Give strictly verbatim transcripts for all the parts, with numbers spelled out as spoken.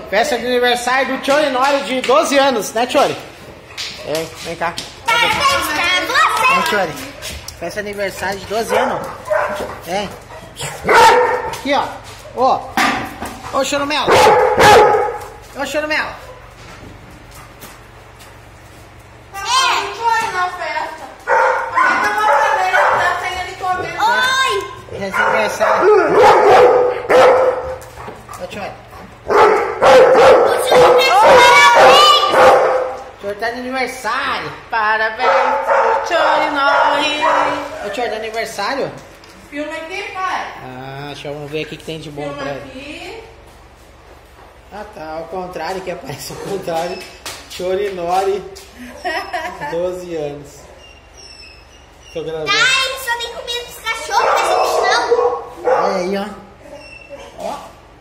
Festa de aniversário do Tchori Nori de doze anos, né, Tchori? É, vem cá. Parabéns pra você! Vem, Tchori. Festa de aniversário de doze anos. Vem. Aqui, ó. Ó. Ô, Choromelo. Ô, Choromelo. Oi! Festa de aniversário. Ô, Tchori. O senhor parabéns! O Tchori tá de aniversário. Parabéns, Tchori Nori. Ô, Tchori, tá de aniversário? Filma aqui, pai. Ah, deixa eu ver aqui que tem de bom Filma pra ele. aqui. Ah, tá, ao contrário, que aparece ao contrário. Tchori Nori, doze anos. Tô gravando. Ai, só tem comida pros cachorros, mas eles não. Olha aí, ó. Ó.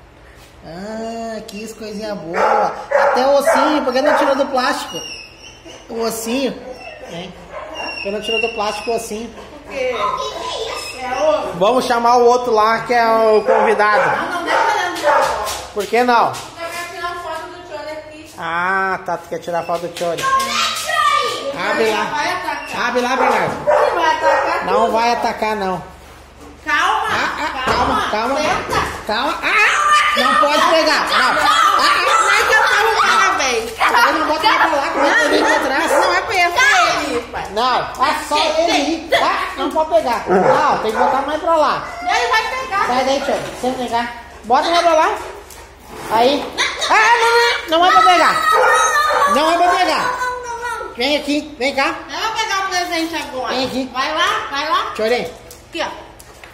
Ah, que coisinha boa. Até o ossinho, porque não tirou do plástico? O ossinho. Hein? Porque não tirou do plástico o ossinho. O quê? Que isso? É outro. Vamos chamar o outro lá, que é o convidado. Não, não deixa olhando pra foto. Por que não? Eu quero tirar foto do Tchori aqui. Ah, tá. Tu quer tirar foto do Tchori. Abre Ele lá. vai atacar. Abre lá, Bernardo. Ele vai atacar Não tudo. vai atacar, não. Calma. Ah, ah, calma, calma. Senta. Calma. Ah, não pode pegar. Não. Ah, Como é que eu falo parabéns? ah, eu não bota ele pra lá, como é que ele pra trás? Não é pra ele, pai. Não, é só ele ir. Ah, não pode pegar. Não, tem que botar mais pra lá. Ele vai pegar. Sai daí, tio. Senta vem cá. Bota mais pra lá. Aí. Ah, não, não, não é pra pegar. Não é pra pegar. Não, não, não. Vem aqui, vem cá. Eu vou pegar o presente agora. Vem aqui. Vai lá, vai lá. Tchorim. Aqui, ó.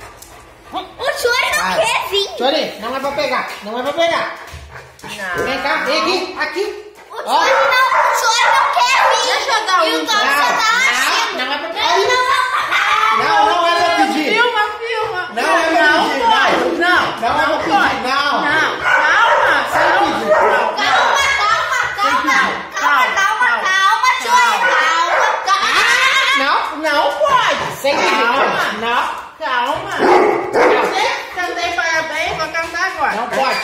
O senhor não quer vir. Tchorim, não é pra pegar. Não é pra pegar. Não. Vem cá, vem aqui, aqui. O senhor Ó. não, o senhor não quer vir. Deixa eu dar E um. o Tom só tá achando. Não, não é pra Ele pegar. não vai Não, não é pra pedir. Filma, filma. Não é pra não pedir, pode. Não, Não é pra pedir, pode. não. Não, calma. Sem pedir. Calma. Calma, calma, calma. Calma, calma, calma, senhor. Calma, calma. Não, não pode. Sem pedir. Calma. Não. Calma. Você cantei parabéns, vou cantar agora. Não pode.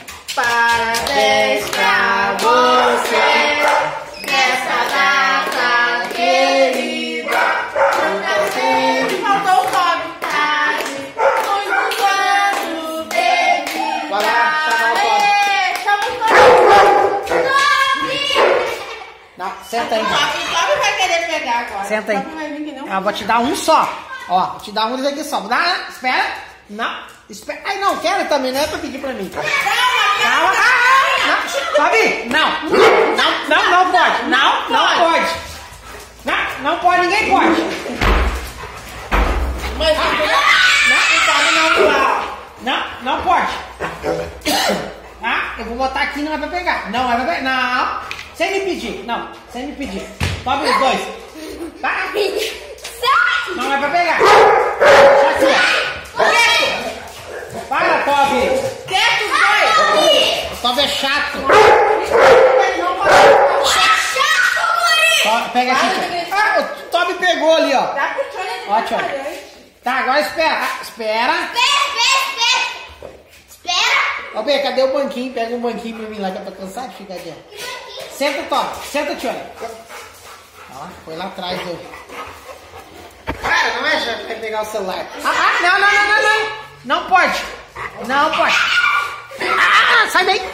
Parabéns pra você nessa data querida. Sempre faltou o Toby. Muitos anos de vida. Vai lá, chama o Toby. Ê, chama o Toby. Não, senta aí. O Toby vai querer pegar agora. Senta aí. O Toby vai vir que não. Eu vou te dar um só. Ó, vou te dar um desse aqui só. Vou dar, espera. Não, espera. Ai, não, quero também, não é pra pedir pra mim. Calma, calma. Ah, não, Fabi, não. Não, não, não pode. Não, não pode. Não, não pode, ninguém pode. Mas Não, Toby não vai. não, não pode. Ah, eu vou botar aqui, não é pra pegar. Não é pra pegar. Não, sem me pedir. Não, sem me pedir. Sobe os dois. Tá? Sai. Não é pra pegar. Deixa aqui, ó. Para, Toby! Quieto, dois! O Toby é chato! Não pode. Chato, guri. Tó- Pega aqui, tio. Ah, o Toby pegou ali, ó. Dá pro Tchori aqui. Ó, tio. Tá, agora espera. Ah, espera. Espera, espera, espera. Espera. Ó, Bê, cadê o banquinho? Pega um banquinho pra mim lá, que eu tô cansado de ficar aqui. Senta, Toby. Senta, tio. Ó, foi lá atrás do... Cara, não é já que vai pegar o celular. Ah, ah, não, não, não, não, não. Não pode. Não pode. Ah, sai daí.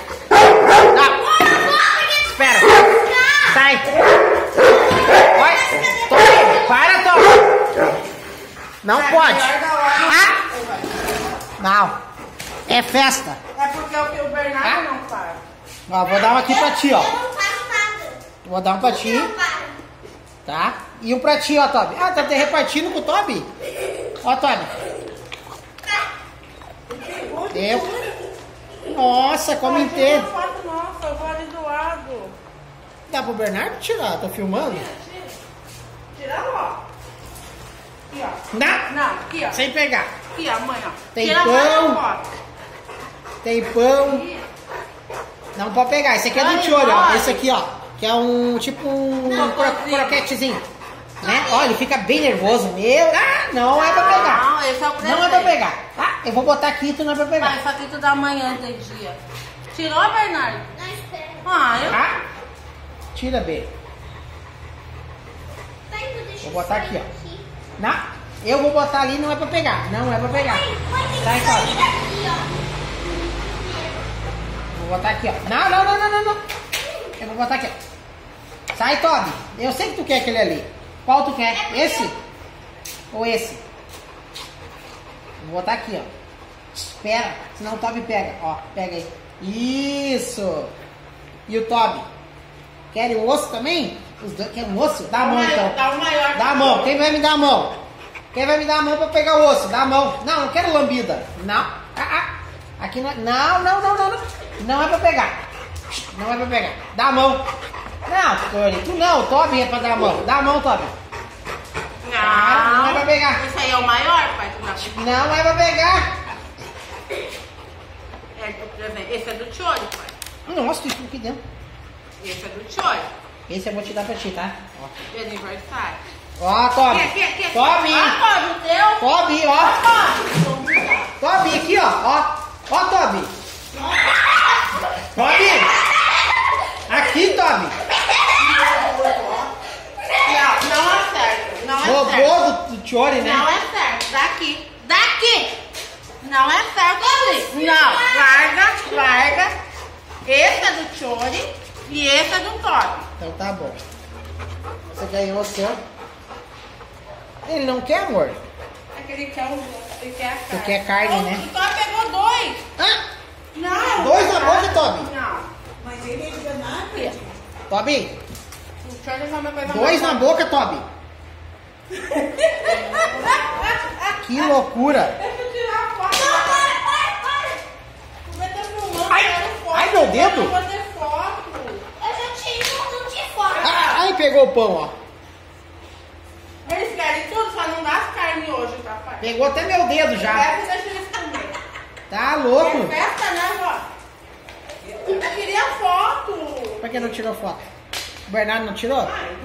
Não. Espera. Sai. Vai. Toby. Para, Toby. Não pode. Ah. Não. É festa. É porque o Bernardo Ah. não para. Ó, vou dar um aqui pra ti, ó. Eu não faço nada. Vou dar um pra ti, Não para. tá? E um pra ti, ó, Toby. Ah, tá até repartindo com o Toby. Ó, Toby. Eu. Nossa, come inteiro. Uma foto nossa, eu vou ali do lado. Dá pro Bernardo tirar? Tá filmando? Tira lá. Aqui, ó. Não. Não, aqui, ó. Sem pegar. Aqui, ó, mãe, ó. Tem Tira pão. lá a foto. Tem pão. Aqui. Não pode pegar. Esse aqui é do Ai, Tchori, ó. pode. Esse aqui, ó. Que é um tipo um Não, cro pode. croquetezinho. Né? Ó, ele fica bem nervoso. Meu. Ah, não é pra pegar. Não, esse é o presente. Não é pra pegar. Ah, eu vou botar aqui e tu não é pra Vai, pegar. isso aqui tu dá amanhã de dia. Tirou, Bernardo? Não, espera. Ah, eu... Tá? Tira, B. Tá indo, deixa Vou eu botar sair aqui, ó. daqui. Não, eu vou botar ali, não é pra pegar. Não é pra pegar. Mãe, mãe, tem que Sai, sair Toby. daqui, ó. Vou botar aqui, ó. Não, não, não, não, não, não. Eu vou botar aqui, ó. Sai, Toby. Eu sei que tu quer aquele ali. Qual tu quer? É Esse? Ou esse? Vou botar aqui, ó. Espera, senão o Toby pega. Ó, pega aí. Isso. E o Toby? Querem o osso também? Os dois querem o osso? Dá a mão, então. Dá o maior. Dá a mão. Quem vai me dar a mão? Quem vai me dar a mão pra pegar o osso? Dá a mão. Não, não quero lambida. Não. Ah, ah. Aqui não é... Não, não, não, não, não. Não é pra pegar. Não é pra pegar. Dá a mão. Não, Tony. Tu não. O Toby é pra dar a mão. Dá a mão, Toby. Cara, não é pra pegar. Esse aí é o maior, pai. Tu não... Não é pra pegar. É, por exemplo, esse é do Tchori, pai. Nossa, tu aqui dentro. Esse é do Tchori. Esse eu vou te dar pra ti, tá? Ó. De aniversário. Ó, Toby. Aqui, aqui, aqui. Toby. Ah, Toby, o teu. Toby, ó. Toby. Toby, aqui, ó. Ó, ó, Toby. Toby. Aqui, Toby. Não, não é certo. Não é certo. Robô do, do Tchori, né? Não é certo. Daqui. Daqui. Não é certo ali. Não. Larga, larga. Esse é do Tchori e esse é do Toby. Então tá bom. Você ganhou o seu. Ele não quer, amor? É que ele quer, o, ele quer a carne. Tu quer carne, né? O Toby pegou dois. Ah, Não. dois na boca, Toby. Não. Mas ele ainda não acredita. Toby, O Tchori é uma coisa dois na mais- boca, Toby. Que loucura. Deixa eu tirar a foto. Para, para, para. Vai ter filmando, Ai, quero foto. ai, meu dedo. Eu vou fazer foto. Eu já tirei um monte de foto. Ah, ai, pegou o pão, ó. Eles querem tudo, só não dá as carnes hoje, papai. Pegou até meu dedo já. Essa deixa eles comer. Tá É louco? festa, né, vó? Eu queria foto. Por que não tirou foto? O Bernardo não tirou? Ah,